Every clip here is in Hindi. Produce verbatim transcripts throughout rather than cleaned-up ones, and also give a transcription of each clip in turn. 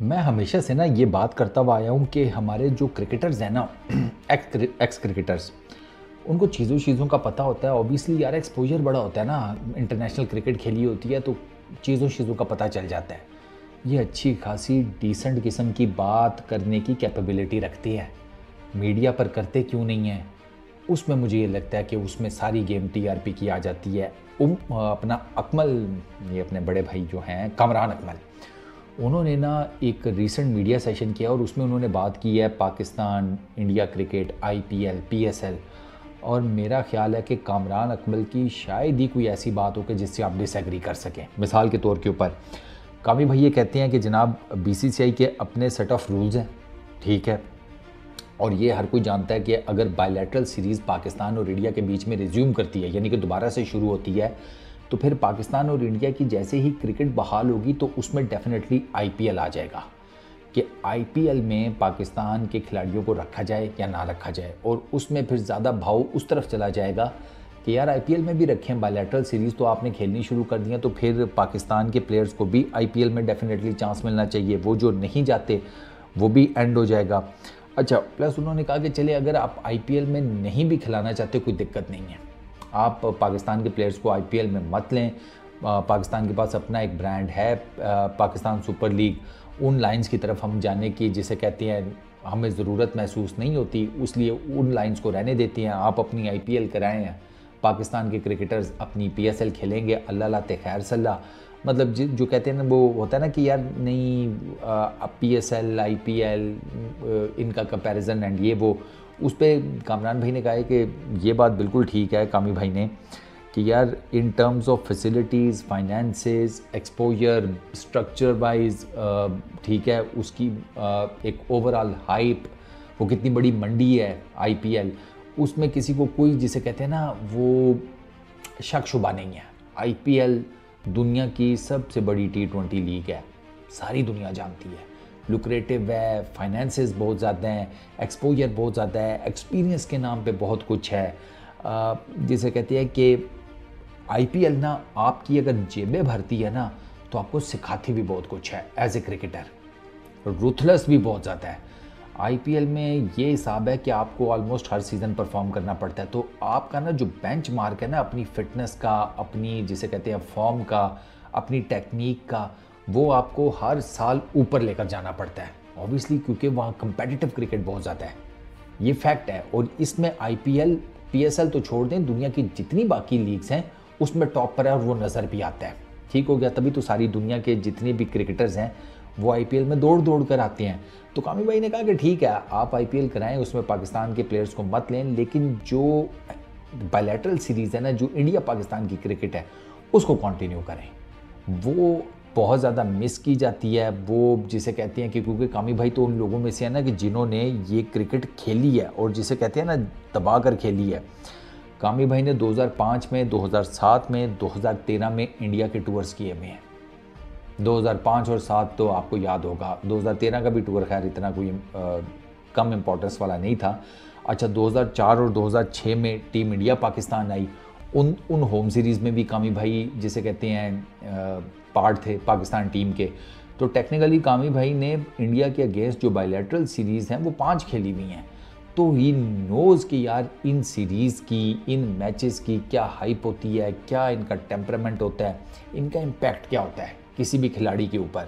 मैं हमेशा से ना ये बात करता हुआ आया हूँ कि हमारे जो क्रिकेटर्स हैं ना एक्स एक्स क्रिकेटर्स, उनको चीज़ों चीज़ों का पता होता है। ऑब्वियसली यार एक्सपोजर बड़ा होता है ना, इंटरनेशनल क्रिकेट खेली होती है तो चीज़ों चीज़ों का पता चल जाता है। ये अच्छी खासी डिसेंट किस्म की बात करने की कैपेबिलिटी रखती है। मीडिया पर करते क्यों नहीं है? उसमें मुझे ये लगता है कि उसमें सारी गेम टीआरपी की आ जाती है। उम अपना अकमल, ये अपने बड़े भाई जो हैं कामरान अकमल, उन्होंने ना एक रीसेंट मीडिया सेशन किया और उसमें उन्होंने बात की है Pakistan, India cricket, IPL, PSL. और मेरा ख्याल है कि कामरान अकमल की शायद ही कोई ऐसी बात हो कि जिससे आप डिसएग्री कर सकें। मिसाल के तौर के ऊपर कामी भाई ये कहते हैं कि जनाब बीसीसीआई के अपने सेट ऑफ रूल्स हैं, ठीक है, और ये हर कोई जानता है कि अगर बायलैटरल सीरीज़ पाकिस्तान और इंडिया के बीच में रिज्यूम करती है, यानी कि दोबारा से शुरू होती है, तो फिर पाकिस्तान और इंडिया की जैसे ही क्रिकेट बहाल होगी तो उसमें डेफिनेटली आईपीएल आ जाएगा कि आईपीएल में पाकिस्तान के खिलाड़ियों को रखा जाए या ना रखा जाए। और उसमें फिर ज़्यादा भाव उस तरफ चला जाएगा कि यार आईपीएल में भी रखें, बायलैटरल सीरीज़ तो आपने खेलनी शुरू कर दी है, तो फिर पाकिस्तान के प्लेयर्स को भी आईपीएल में डेफिनेटली चांस मिलना चाहिए। वो जो नहीं जाते वो भी एंड हो जाएगा। अच्छा, प्लस उन्होंने कहा कि चले अगर आप आईपीएल में नहीं भी खिलाना चाहते कोई दिक्कत नहीं है, आप पाकिस्तान के प्लेयर्स को आईपीएल में मत लें। पाकिस्तान के पास अपना एक ब्रांड है, पाकिस्तान सुपर लीग, उन लाइंस की तरफ हम जाने की जिसे कहते हैं हमें ज़रूरत महसूस नहीं होती, इसलिए उन लाइंस को रहने देते हैं। आप अपनी आईपीएल कराएं, पाकिस्तान के क्रिकेटर्स अपनी पीएसएल खेलेंगे, अल्लाह लाते खैर सल्ला। मतलब जो कहते हैं ना वो होता है ना कि यार नहीं पीएसएल आईपीएल इनका कंपैरिजन एंड ये वो, उस पर कामरान भाई ने कहा है कि ये बात बिल्कुल ठीक है कामी भाई ने कि यार in terms of facilities, finances, exposure, structure wise, ठीक है, उसकी uh, एक ओवरऑल हाइप, वो कितनी बड़ी मंडी है आईपीएल, उसमें किसी को कोई जिसे कहते हैं ना वो शक शुबा नहीं है। आईपीएल दुनिया की सबसे बड़ी टी ट्वेंटी लीग है, सारी दुनिया जानती है, लुक्रेटिव है, फाइनेंसेस बहुत ज़्यादा हैं, एक्सपोजर बहुत ज़्यादा है, एक्सपीरियंस के नाम पे बहुत कुछ है। जिसे कहते हैं कि आईपीएल ना आपकी अगर जेबें भरती है ना तो आपको सिखाती भी बहुत कुछ है एज ए क्रिकेटर, रूथलेस भी बहुत ज़्यादा है। आईपीएल में ये हिसाब है कि आपको ऑलमोस्ट हर सीज़न परफॉर्म करना पड़ता है, तो आपका ना जो बेंच मार्क है ना अपनी फिटनेस का, अपनी जिसे कहते हैं फॉर्म का, अपनी टेक्निक का, वो आपको हर साल ऊपर लेकर जाना पड़ता है ऑब्वियसली, क्योंकि वहाँ कंपेटिटिव क्रिकेट बहुत ज़्यादा है, ये फैक्ट है। और इसमें आईपीएल, पीएसएल तो छोड़ दें, दुनिया की जितनी बाकी लीग्स हैं उसमें टॉप पर है और वो नज़र भी आता है। ठीक हो गया, तभी तो सारी दुनिया के जितने भी क्रिकेटर्स हैं वो आईपीएल में दौड़ दौड़ कर आते हैं। तो कामी भाई ने कहा कि ठीक है आप आईपीएल कराएं, उसमें पाकिस्तान के प्लेयर्स को मत लें, लेकिन जो बायलैटरल सीरीज़ है ना, जो इंडिया पाकिस्तान की क्रिकेट है, उसको कंटिन्यू करें। वो बहुत ज़्यादा मिस की जाती है, वो जिसे कहते हैं कि क्योंकि कामी भाई तो उन लोगों में से है ना कि जिन्होंने ये क्रिकेट खेली है और जिसे कहते हैं ना दबा कर खेली है। कामी भाई ने दो हज़ार पाँच में, दो हज़ार सात में, दो हज़ार तेरह में इंडिया के टूर्स किए हुए हैं। दो हज़ार पाँच और सात तो आपको याद होगा, दो हज़ार तेरह का भी टूर खैर इतना कोई आ, कम इम्पोर्टेंस वाला नहीं था। अच्छा, दो हज़ार चार और दो हज़ार छह में टीम इंडिया पाकिस्तान आई, उन उन होम सीरीज़ में भी कामी भाई जिसे कहते हैं पार्ट थे पाकिस्तान टीम के। तो टेक्निकली कामी भाई ने इंडिया के अगेंस्ट जो बायलैटरल सीरीज़ हैं वो पाँच खेली हुई हैं, तो ही नोज़ कि यार इन सीरीज़ की, इन मैचेस की क्या हाइप होती है, क्या इनका टेम्परामेंट होता है, इनका इम्पैक्ट क्या होता है किसी भी खिलाड़ी के ऊपर।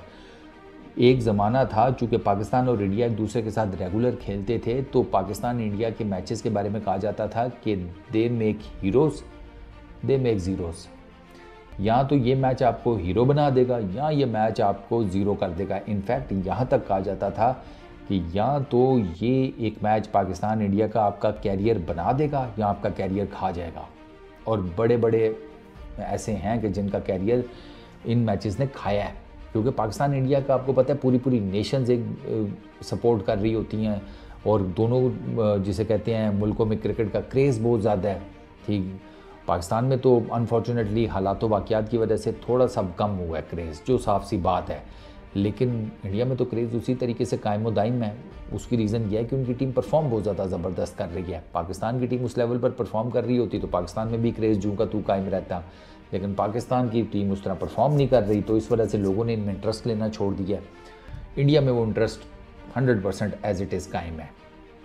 एक ज़माना था चूँकि पाकिस्तान और इंडिया एक दूसरे के साथ रेगुलर खेलते थे, तो पाकिस्तान इंडिया के मैचेस के बारे में कहा जाता था कि they make heroes, they make zeroes. या तो ये मैच आपको हीरो बना देगा या ये मैच आपको ज़ीरो कर देगा। इनफैक्ट यहाँ तक कहा जाता था कि या तो ये एक मैच पाकिस्तान इंडिया का आपका कैरियर बना देगा या आपका कैरियर खा जाएगा। और बड़े बड़े ऐसे हैं कि जिनका कैरियर इन मैचेस ने खाया है, क्योंकि पाकिस्तान इंडिया का आपको पता है पूरी पूरी नेशंस एक सपोर्ट कर रही होती हैं और दोनों जिसे कहते हैं मुल्कों में क्रिकेट का क्रेज़ बहुत ज़्यादा है। ठीक, पाकिस्तान में तो अनफॉर्चुनेटली हालातों वाक़यात की वजह से थोड़ा सा कम हुआ है क्रेज़, जो साफ सी बात है, लेकिन इंडिया में तो क्रेज़ उसी तरीके से कायम दायम है। उसकी रीज़न यह है कि उनकी टीम परफॉर्म बहुत ज़्यादा ज़बरदस्त कर रही है। पाकिस्तान की टीम उस लेवल पर परफॉर्म कर रही होती तो पाकिस्तान में भी क्रेज़ जूँ का तू कायम रहता, लेकिन पाकिस्तान की टीम उस तरह परफॉर्म नहीं कर रही, तो इस वजह से लोगों ने इनमें इंटरेस्ट लेना छोड़ दिया। इंडिया में वो interest hundred percent as it is कायम है।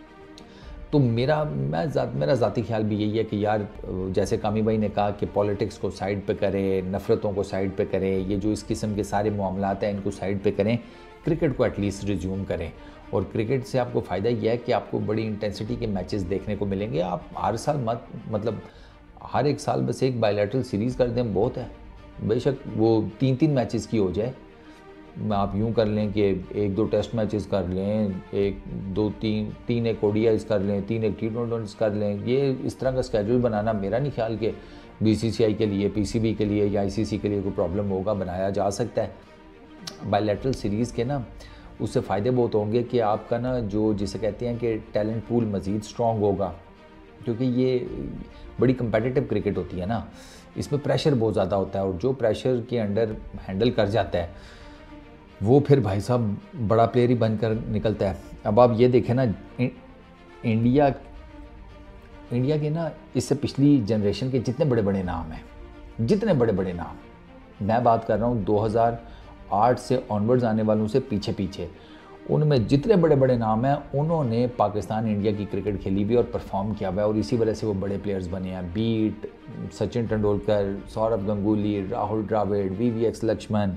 तो मेरा मैं ज़ात मेरा ज़ाती ख्याल भी यही है कि यार जैसे कामी भाई ने कहा कि पॉलिटिक्स को साइड पे करें, नफ़रतों को साइड पे करें, ये जो इस किस्म के सारे मामलात हैं इनको साइड पे करें, क्रिकेट को एटलीस्ट रिज्यूम करें। और क्रिकेट से आपको फ़ायदा यह है कि आपको बड़ी इंटेंसिटी के मैचेस देखने को मिलेंगे। आप हर साल मत मतलब हर एक साल बस एक बायलैटरल सीरीज़ कर दें बहुत है, बेशक वो तीन तीन मैचेस की हो जाए। आप यूँ कर लें कि एक दो टेस्ट मैचेस कर लें, एक दो तीन तीन एक ओडीआईज कर लें, तीन एक टी ट्वेंटीज़ कर लें। ये इस तरह का स्केड्यूल बनाना मेरा नहीं ख्याल कि बीसीसीआई के लिए, पीसीबी के लिए या आईसीसी के लिए कोई प्रॉब्लम होगा, बनाया जा सकता है। बायलैटरल सीरीज़ के ना उससे फ़ायदे बहुत होंगे कि आपका ना जो जिसे कहते हैं कि टैलेंट पूल मज़ीद स्ट्रॉन्ग होगा, क्योंकि ये बड़ी कंपेटिटिव क्रिकेट होती है ना, इसमें प्रेशर बहुत ज़्यादा होता है और जो प्रेशर के अंडर हैंडल कर जाता है वो फिर भाई साहब बड़ा प्लेयर ही बनकर निकलता है। अब आप ये देखें ना, इंडिया इंडिया के ना इससे पिछली जनरेशन के जितने बड़े बड़े नाम हैं, जितने बड़े बड़े नाम, मैं बात कर रहा हूँ दो हज़ार आठ से ऑनवर्ड्स आने वालों से पीछे पीछे, उनमें जितने बड़े बड़े नाम हैं उन्होंने पाकिस्तान इंडिया की क्रिकेट खेली भी और परफॉर्म किया हुआ है और इसी वजह से वो बड़े प्लेयर्स बने हैं। Be it Sachin Tendulkar, Sourav Ganguly, Rahul Dravid, V V S Laxman,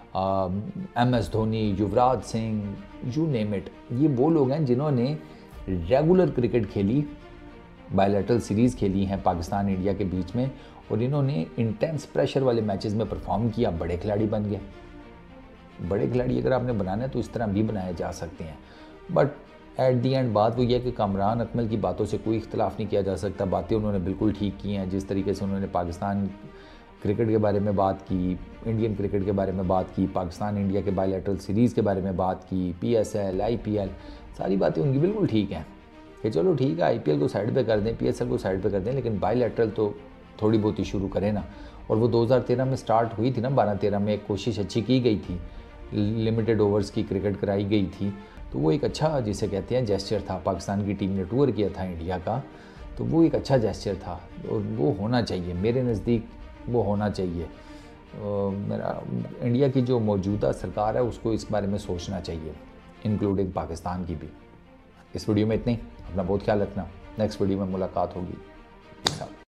M S Dhoni, Yuvraj Singh, you name it. ये वो लोग हैं जिन्होंने रेगुलर क्रिकेट खेली, बायलैटरल सीरीज़ खेली हैं पाकिस्तान इंडिया के बीच में और इन्होंने इंटेंस प्रेशर वाले मैचेस में परफॉर्म किया, बड़े खिलाड़ी बन गए। बड़े खिलाड़ी अगर आपने बनाना है तो इस तरह भी बनाए जा सकते हैं। बट एट दी एंड बात वो ये है कि कामरान अकमल की बातों से कोई इख्तलाफ नहीं किया जा सकता। बातें उन्होंने बिल्कुल ठीक की हैं, जिस तरीके से उन्होंने पाकिस्तान क्रिकेट के बारे में बात की, इंडियन क्रिकेट के बारे में बात की, पाकिस्तान इंडिया के बायलैटरल सीरीज़ के बारे में बात की, पीएसएल, आईपीएल, सारी बातें उनकी बिल्कुल ठीक हैं कि चलो ठीक है आईपीएल को साइड पे कर दें, पीएसएल को साइड पे कर दें, लेकिन बायलैटरल तो थोड़ी बहुत ही शुरू करें ना। और वो दो हज़ार तेरह में स्टार्ट हुई थी ना, बारह तेरह में एक कोशिश अच्छी की गई थी, लिमिटेड ओवर्स की क्रिकेट कराई गई थी, तो वो एक अच्छा जिसे कहते हैं जेस्चर था। पाकिस्तान की टीम ने टूर किया था इंडिया का, तो वो एक अच्छा जेस्चर था और वो होना चाहिए, मेरे नज़दीक वो होना चाहिए। मेरा इंडिया की जो मौजूदा सरकार है उसको इस बारे में सोचना चाहिए, इंक्लूडिंग पाकिस्तान की भी। इस वीडियो में इतना ही, अपना बहुत ख्याल रखना, नेक्स्ट वीडियो में मुलाकात होगी।